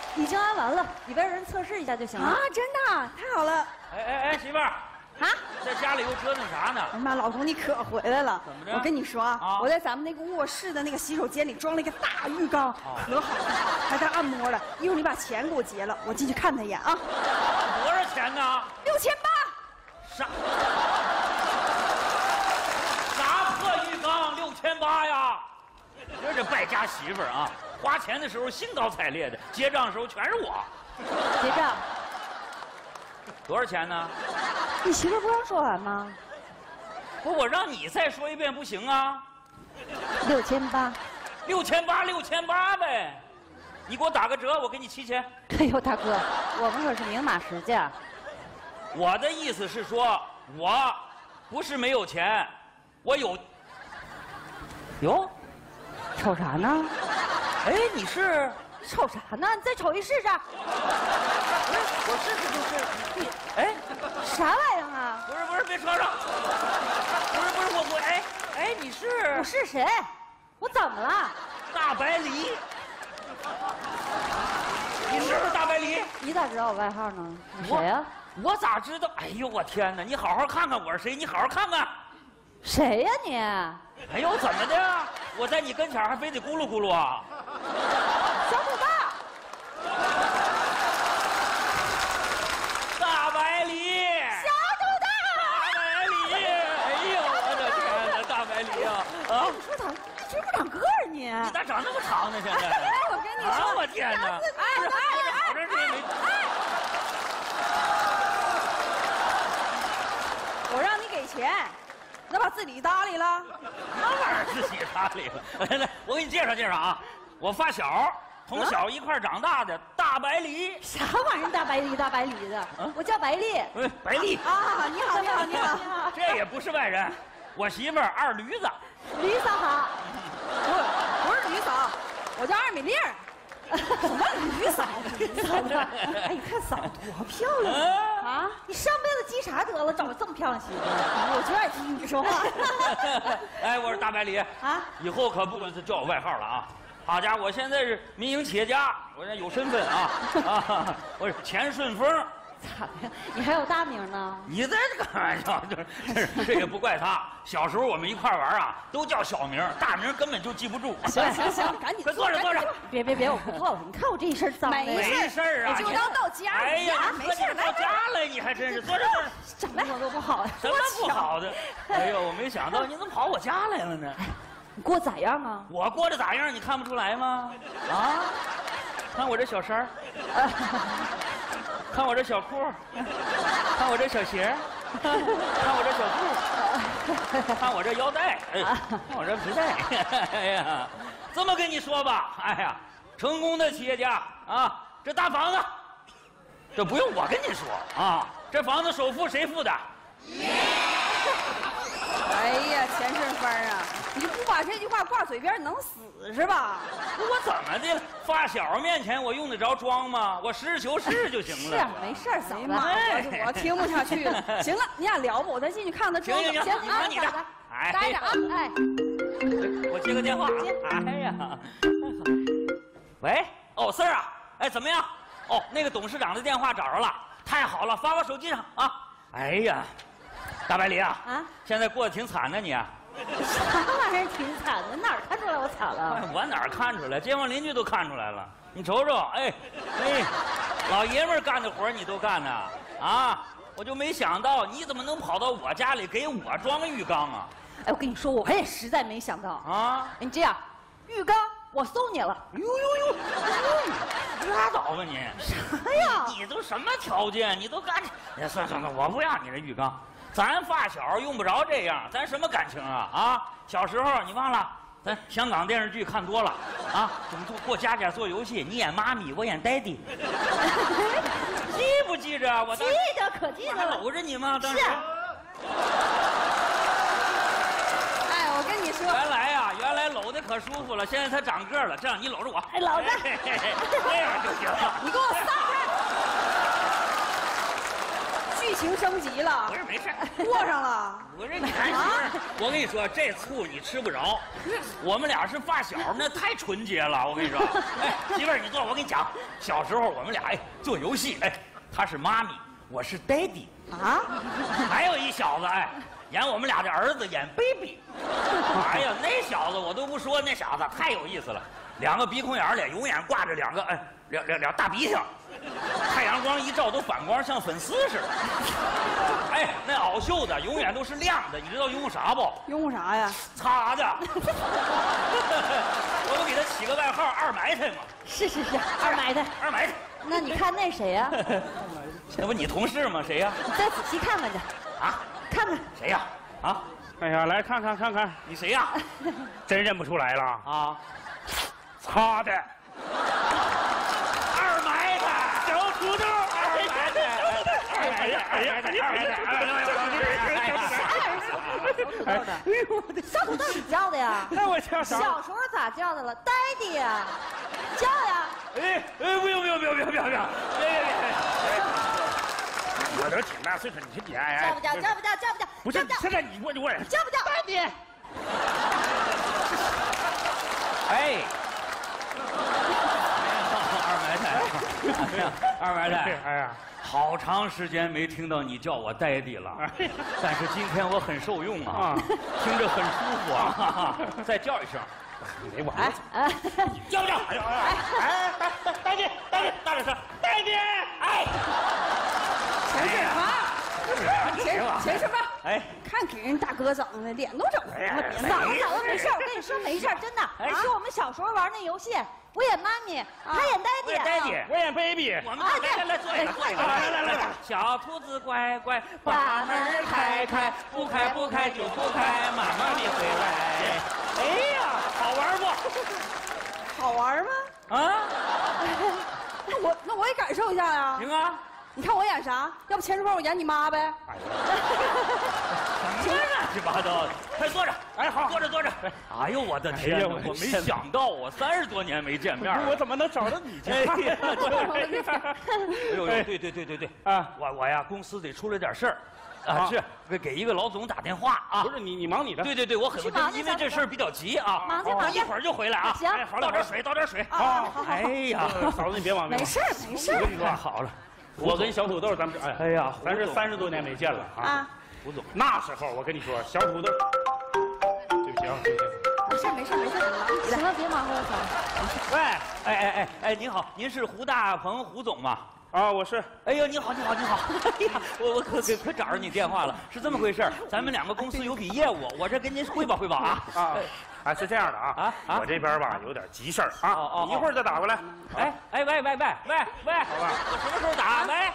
已经安完了，里边人测试一下就行了。 啊，真的，太好了！ 哎，媳妇儿， 啊， 在家里又折腾啥呢？ 哎呀妈，老公你可回来了！ 怎么着？ 我跟你说啊，我在咱们那个卧室的那个洗手间里装了一个大浴缸，可好了，还带按摩的。一会儿你把钱给我结了，我进去看他一眼啊。 多少钱呢 6800。 啥破浴缸6800呀？这败家媳妇儿啊！花钱的时候兴高采烈的，结账的时候全是我。 结账。 多少钱呢？ 你媳妇不让说完吗不，我让你再说一遍不行啊 ？6800。 6800呗。你给我打个折，我给你7000。 哎呦，大哥，我们可是明码实价。 我的意思是说，我不是没有钱，我有。哟， 瞅啥呢？ 哎，你是瞅啥呢？你再瞅一试试。 我试试就是。哎， 啥玩意儿啊？ 不是，别吵吵。不是我哎，你是？ 我是谁？我怎么了？ 大白梨。你是不是大白梨？ 你咋知道我外号呢？你谁呀？ 我咋知道？哎呦，我天哪！你好好看看我是谁，你好好看看。 谁呀你？ 哎呦，怎么的？我在你跟前还非得咕噜咕噜啊？ 小土豆。 大白梨。 小土豆。 大白梨。哎呦，我的天哪！大白梨啊！啊！ 你说咋一直不长个儿呢？ 你咋长那么长呢？现在？ 哎，我跟你说， 我天哪！好长时间没。 我让你给钱，那把自己搭理了？ 那玩意儿自己搭理了。来，我给你介绍介绍啊，我发小，从小一块长大的大白梨。 啥玩意儿大白梨的？我叫白丽。 白丽啊，你好。 这也不是外人，我媳妇儿二驴子。 驴嫂好。 不是驴嫂，我叫二米粒儿。什么驴嫂？哎，你看嫂多漂亮啊！你上辈子积啥德了，找个这么漂亮媳妇？ 我就爱听你说话。 哎，我说大白梨啊，以后可不能叫我外号了啊！好家伙，我现在是民营企业家，我这有身份啊！我是钱顺风。 咋的呀？你还有大名呢？ 你在这开玩笑，这也不怪他。小时候我们一块玩啊，都叫小名，大名根本就记不住。 行，赶紧快坐着。 别，我不坐了。你看我这一身脏的。 没事啊， 就当到家。 哎呀， 没事， 到家了，你还真是坐着。 什么都不好， 什么不好的？哎呦，我没想到你怎么跑我家来了呢？ 你过咋样啊？ 我过得咋样？你看不出来吗？啊，看我这小衫儿。看我这小裤，看我这小鞋，看我这小裤，看我这腰带，看我这皮带。哎呀，这么跟你说吧，哎呀，成功的企业家啊，这大房子，这不用我跟你说啊，这房子首付谁付的？ 哎呀，钱顺风啊！你不把这句话挂嘴边，能死是吧？ 我怎么的了？发小面前我用得着装吗？我实事求是就行了。 是，没事儿，嫂子。 我听不下去了。行了，你俩聊吧，我再进去看他装。 行， 行啊，你的， 待着啊。 哎， 我接个电话。哎呀，喂，哦，四儿啊，哎，怎么样？哦，那个董事长的电话找着了，太好了，发我手机上啊。哎呀。大白梨啊，现在过得挺惨的你。 啥玩意儿挺惨的？哪儿看出来我惨了？ 我哪儿看出来？街坊邻居都看出来了。你瞅瞅，哎，老爷们儿干的活你都干呢啊！我就没想到你怎么能跑到我家里给我装浴缸啊！ 哎，我跟你说，我也实在没想到啊！ 你这样，浴缸我送你了。 呦，拉倒吧你！ 啥呀？ 你都什么条件？你都干？哎，算，我不要你这浴缸。咱发小用不着这样，咱什么感情啊？啊，小时候你忘了，咱香港电视剧看多了啊，总过家家做游戏，你演妈咪，我演 daddy， 记不记着？我记得可记得了， 搂着你吗？当时。 是。 哎，我跟你说， 原来搂的可舒服了，现在他长个了，这样你搂着我， 哎，搂着， 这样就行了。 你给我撒开！ 剧情升级了。 不是没事， 过上了。 我这你看媳妇儿，我跟你说，这醋你吃不着。我们俩是发小，那太纯洁了。我跟你说，哎，媳妇儿，你坐，我跟你讲，小时候我们俩做游戏，他是妈咪，我是 daddy 啊。 还有一小子演我们俩的儿子，演 baby。哎呀，那小子我都不说，那小子太有意思了，两个鼻孔眼里永远挂着两个俩大鼻涕，太阳光一照都反光，像粉丝似的。那袄袖子永远都是亮的，你知道用啥不？ 用啥呀？ 擦的。我都给他起个外号二埋汰嘛。 是，二埋汰。 二埋汰。 那你看那谁呀？ 那不你同事吗？谁呀？ 你再仔细看看去。 啊？ 看看谁呀？啊？ 哎呀，来看看， 你谁呀？ 真认不出来了啊？ 擦的。 二埋汰， 小土豆，二埋汰， 小土豆你叫的呀？ 那我叫啥？ 小时候咋叫的了？Daddy 呀，叫呀！ 不用，别！我都挺大岁数，你去叫不叫？ 不是，现在你我叫不叫？Daddy。 二埋汰， 哎呀， 好长时间没听到你叫我daddy了，但是今天我很受用啊，听着很舒服啊，再叫一声， 没完， 叫不叫？daddy，大点声，daddy， 钱师傅，看给人大哥整的，脸都整红了，别闹。 嫂子没事，我跟你说没事，真的。是我们小时候玩那游戏，我演妈咪，他演 daddy， 我演 baby。 我们来坐一个，来，小兔子乖乖，把门开，不开就不开，妈妈咪回来。哎呀，好玩不？ 好玩吗？ 啊？ 那我也感受一下呀。 行啊。 你看我演啥？要不钱师傅我演你妈呗？ 什么乱七八糟的！快坐着，好，坐着。哎呦，我的天！我没想到，我30多年没见面， 我怎么能找到你去？ 哎呦，对啊！我呀，公司得出了点事儿。是给一个老总打电话啊！ 不是你忙你的。 对，我很因为这事儿比较急啊。 忙去， 一会儿就回来啊。 行， 倒点水。 好。 哎呀， 嫂子你别忙， 没事。 我跟你说好了，我跟小土豆咱们咱是30多年没见了啊。 胡总， 那时候我跟你说，小土豆，对不起啊， 没事， 行了，别忙活了，嫂子。喂，您好，您是胡大鹏胡总吗？ 啊，我是。 哎呦，你好！哎呀，我可找着你电话了，是这么回事，咱们2个公司有笔业务，我这跟您汇报啊。 是这样的啊，我这边吧有点急事儿啊，你一会儿再打过来。 喂，好吧，我什么时候打？喂。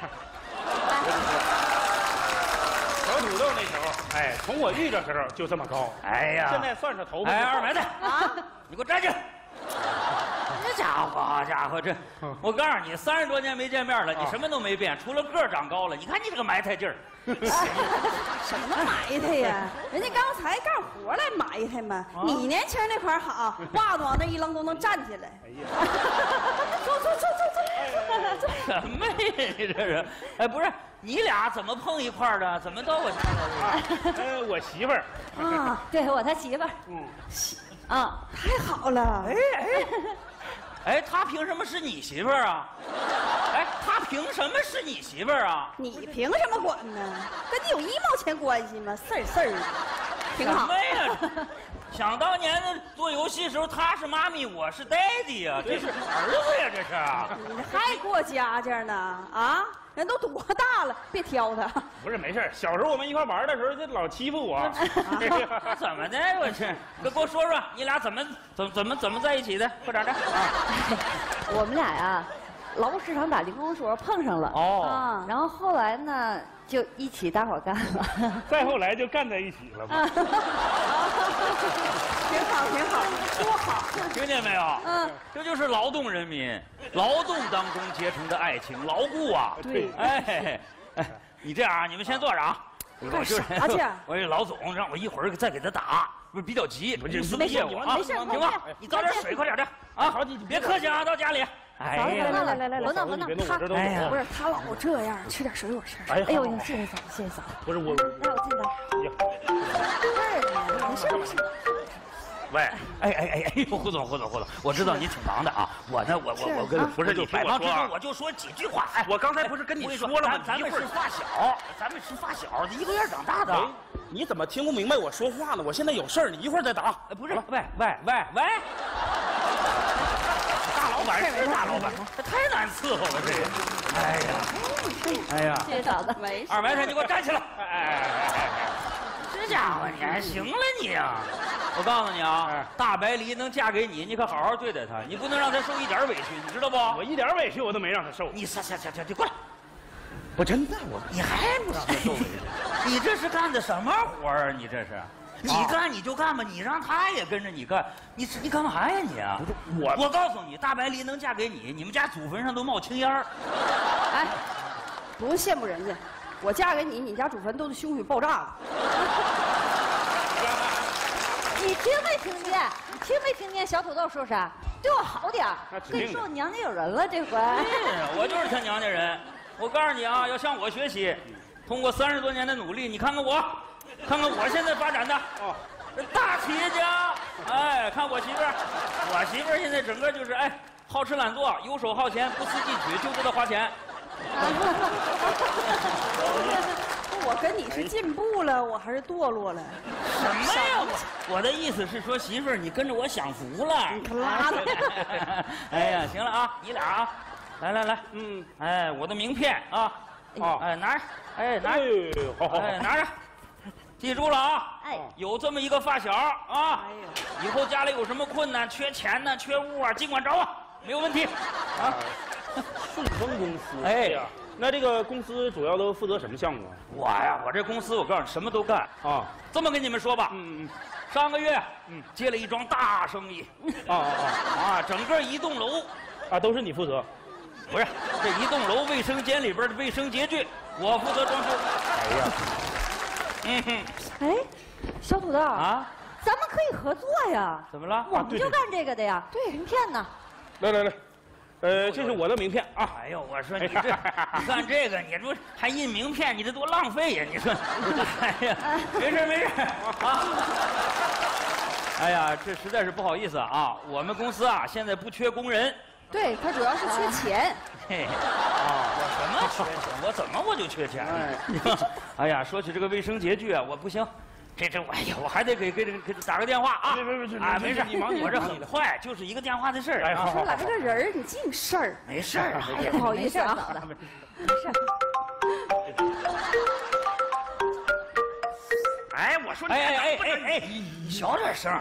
小土豆那时候，从我遇着时候就这么高。哎呀，现在算是头发。 二埋汰啊！你给我站起来！这家伙，这我告诉你，30多年没见面了，你什么都没变，除了个儿长高了。你看你这个埋汰劲儿。 什么埋汰呀？人家刚才干活来埋汰嘛。你年轻那会儿好，袜子往那一扔都能站起来。哎呀，坐。 什么呀？你这是？不是，你俩怎么碰一块儿的？怎么到我家来？我媳妇儿。 啊，对我他媳妇儿。 太好了。 她凭什么是你媳妇儿啊？她凭什么是你媳妇儿啊？ 你凭什么管呢？跟你有1毛钱关系吗？事儿的，挺好。 什么呀？想当年的做游戏时候，他是妈咪，我是 daddy 呀，这是儿子呀，这是啊！ 你还过家家呢啊？人都多大了，别挑他。 不是没事，小时候我们一块玩的时候，就老欺负我。 怎么的？我去，给我说说，你俩怎么在一起的？快点的。 我们俩呀，劳务市场打零工的时候碰上了。然后后来呢，就一起搭伙干了。 再后来就干在一起了嘛。 挺好，多好！ 听见没有？这就是劳动人民，劳动当中结成的爱情，牢固啊！ 对， 你这样啊，你们先坐着啊。 干啥去？ 我这老总让我一会儿再给他打，不是比较急， 不是没事， 没事， 行吧？你找点水，快点的啊！ 好，你别客气啊，到家里哎呀， 来，我弄。 他不是他老这样，吃点水果吃。 哎呦，谢谢嫂子，谢谢嫂子。 不是我， 来我进来。这儿呢，没事。 喂，哎呦，胡总，我知道你挺忙的啊。我呢，我跟不是你百忙之中，我就说几句话。哎， 我刚才不是跟你说了吗？ 咱们是发小，一个月长大的。 你怎么听不明白我说话呢？我现在有事儿，你一会儿再打。 不是，喂，大老板是大老板，这太难伺候了，这个。哎呀， 谢谢嫂子。 没事。 二埋汰，你给我站起来！这家伙你还行了你呀！我告诉你啊，大白梨能嫁给你，你可好好对待她，你不能让她受一点委屈，你知道不？ 我一点委屈我都没让她受。 你下，你过来！ 我真的你还不让她受委屈？你这是干的什么活儿啊？你这是？你干你就干吧，你让她也跟着你干，你干嘛呀你啊？我告诉你，大白梨能嫁给你，你们家祖坟上都冒青烟儿。 哎，不用羡慕人家，我嫁给你，你家祖坟都是凶许爆炸了。 你听没听见？你听没听见小土豆说啥？对我好点儿。跟你说，我娘家有人了这回。 我就是他娘家人。我告诉你啊，要向我学习，通过30多年的努力，你看看我现在发展的大企业家。哎，看我媳妇儿现在整个就是好吃懒做，游手好闲，不思进取，就知道花钱。 我跟你是进步了，我还是堕落了？ 什么呀？我的意思是说，媳妇儿，你跟着我享福了。 你可拉倒！ 哎呀，行了啊，你俩啊，来，哎，我的名片啊，拿着，拿着， 好， 拿着，记住了啊，有这么一个发小啊，以后家里有什么困难、缺钱呢、缺物啊，尽管找我，没有问题啊。 顺丰公司，哎呀。那这个公司主要都负责什么项目啊？ 我这公司我告诉你什么都干啊。这么跟你们说吧，上个月接了一桩大生意，整个一栋楼都是你负责？ 不是，这一栋楼卫生间里边的卫生洁具我负责装修。哎，小土豆啊，咱们可以合作呀。 怎么了？ 我们就干这个的呀。对，名片呢？ 来。这是我的名片啊！ 哎呦，我说你这，你干这个，你说还印名片，你这多浪费呀！你说，哎呀，没事啊。哎呀，这实在是不好意思啊，我们公司啊现在不缺工人。 对，他主要是缺钱。 我什么缺钱？我怎么我就缺钱？哎呀，说起这个卫生洁具啊，我不行。哎呀，我还得给打个电话啊！没事，你忙，我这很快，就是一个电话的事儿。 说来个人，你净事儿。 没事儿， 不好意思啊， 嫂子，没事。 哎，我说你，小点声。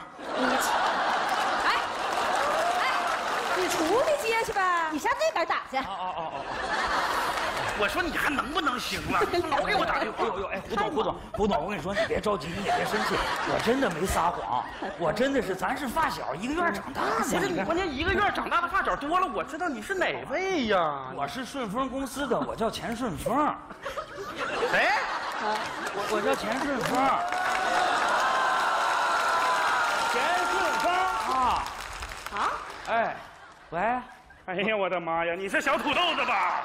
你出去接去呗， 你上那边打去。 我说你还能不能行了？老给我打电话。胡总，我跟你说，你别着急，你也别生气，我真的没撒谎，我真的是，咱是发小，一个月长大的。 不是你关键一个月长大的发小多了，我知道你是哪位呀？ 我是顺丰公司的，我叫钱顺丰。谁？我叫钱顺丰。 钱顺丰哎，喂。 哎呀，我的妈呀！你是小土豆子吧？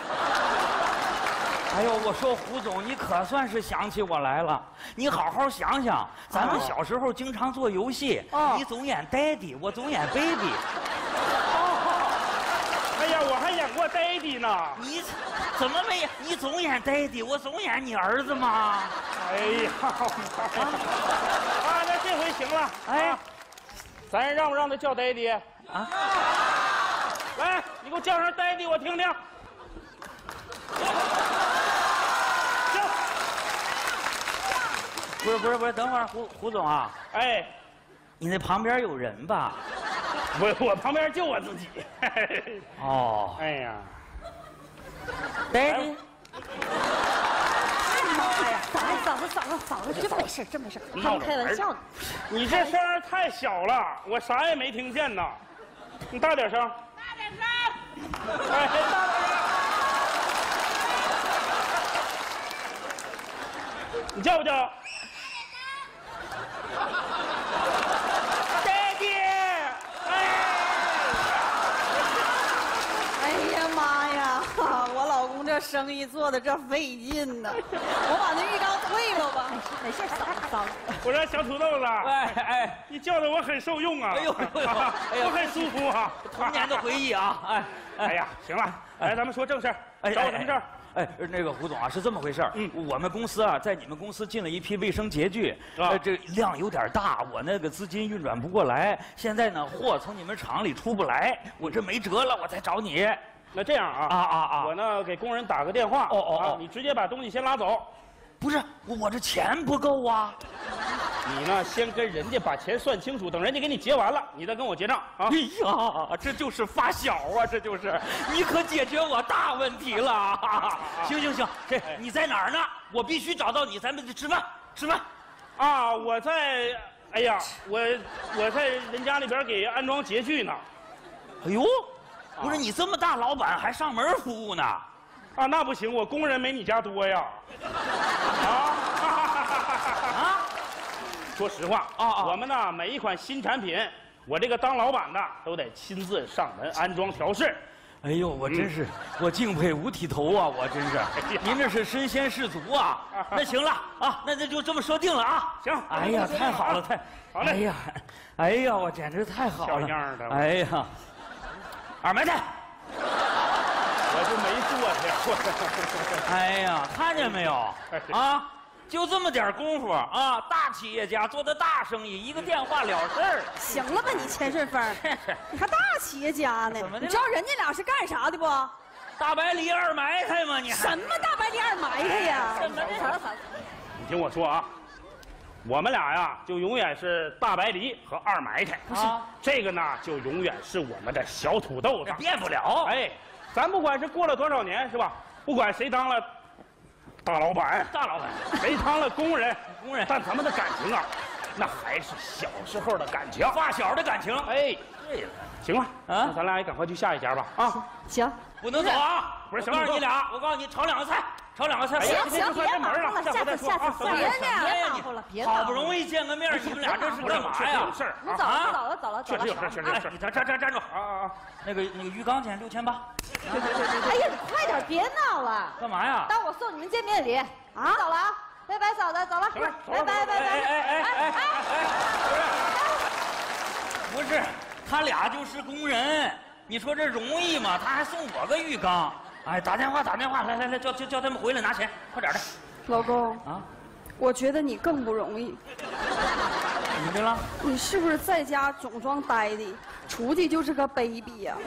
哎呦，我说胡总，你可算是想起我来了。你好好想想，咱们小时候经常做游戏，你总演 Daddy， 我总演 Baby。 哎呀，我还演过 Daddy 呢。 你怎么没演？你总演 Daddy， 我总演你儿子吗？ 哎呀，那这回行了。咱让不让他叫 Daddy 啊？来，你给我叫声 Daddy， 我听听。行。 不是，等会儿胡总啊。你那旁边有人吧？ 我旁边就我自己。哎呀 ，Daddy。 嫂子，真没事，他们开玩笑呢。 你这声太小了，我啥也没听见呢。你大点声。大点声。大点声。你叫不叫？Daddy。 生意做的这费劲呢。我把那浴缸退了吧。 没事，扫。 我说小土豆子， 哎， 你叫的我很受用啊。 哎呦， 我很舒服啊。 童年的回忆啊， 哎呀，行了，来，咱们说正事儿。找我什么事儿？ 那个胡总啊，是这么回事儿。我们公司啊，在你们公司进了一批卫生洁具，这量有点大，我那个资金运转不过来。现在呢，货从你们厂里出不来，我这没辙了，我才找你。 那这样啊，我呢给工人打个电话。你直接把东西先拉走。 不是，我这钱不够啊。 你呢，先跟人家把钱算清楚，等人家给你结完了，你再跟我结账啊！ 哎呀，这就是发小啊，这就是你可解决我大问题了。行，这你在哪儿呢？我必须找到你，咱们吃饭。 啊，我在，哎呀，我在人家那边给安装洁具呢。 哎呦，不是你这么大老板还上门服务呢？ 啊，那不行，我工人没你家多呀。说实话我们呢每一款新产品，我这个当老板的都得亲自上门安装调试。 哎呦，我真是我敬佩五体投啊，我真是，您这是身先士卒啊。那行了啊，那就这么说定了啊。 行， 哎呀，太好了， 好嘞。 哎呀，我简直太好了， 小样的。 哎呀，二埋汰。 我就没做去。 哎呀，看见没有啊？就这么点功夫啊！大企业家做的大生意，一个电话了事儿。 行了吧，你钱顺风，你还大企业家呢？你知道人家俩是干啥的不？ 大白梨二埋汰吗？你什么大白梨二埋汰呀？ 你听我说啊，我们俩呀就永远是大白梨和二埋汰。不是这个呢，就永远是我们的小土豆子， 变不了。 哎，咱不管是过了多少年，是吧？不管谁当了大老板，谁当了工人，但咱们的感情啊，那还是小时候的感情， 发小的感情。 哎，对了，行了那咱俩也赶快去下一家吧。啊， 行， 不能走啊！ 不是， 我告诉你俩，炒两个菜。 行，别忙活了，下次算了，别忙活了，别好不容易见个面，你们俩这是干嘛呀？ 有事儿。 你走了。 确实有事。 你站住那个浴缸钱6800。 哎呀，你快点，别闹了。 干嘛呀？ 当我送你们见面礼啊！走了啊，拜拜，嫂子，走了，拜拜。 不是，他俩就是工人，你说这容易吗？他还送我个浴缸。哎，打电话，来，叫他们回来拿钱，快点的。 老公啊， 我觉得你更不容易。 怎么的了？ 你是不是在家总装呆的，出去就是个 baby 呀？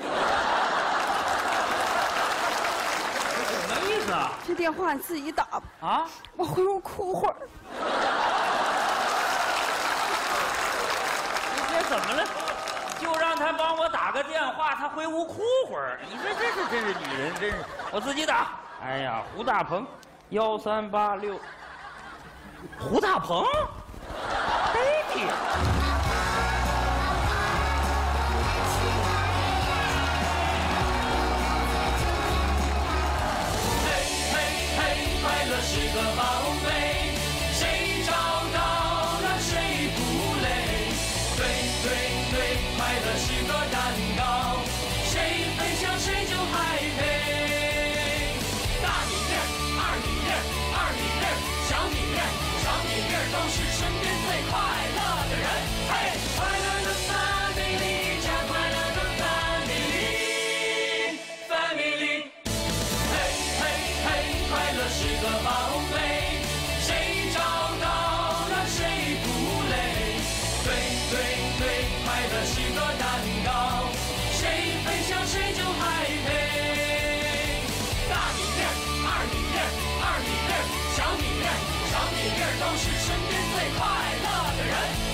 什么意思啊？ 这电话你自己打吧。 啊？ 我回屋哭会儿。 你这怎么了？就让他帮我打个电话，他回屋哭会儿。你说这是真是女人，真是我自己打。哎呀，胡大鹏，1386。胡大鹏 ，baby。 嘿，快乐是个宝贝，谁找到了谁不累。对，快乐是个蛋糕，谁分享谁就嗨嘿。大米粒儿、二米粒儿、二米粒儿、小米粒儿、小米粒儿都是身边最快乐的人。嘿，快乐的 family 加快乐的 family。嘿，快乐是个宝贝，谁找到了谁不累。对，快乐是个蛋糕，谁分享谁就嗨嘿。大米粒儿、二米粒儿、二米粒儿、小米粒儿、小米粒儿都是身边最快乐的人。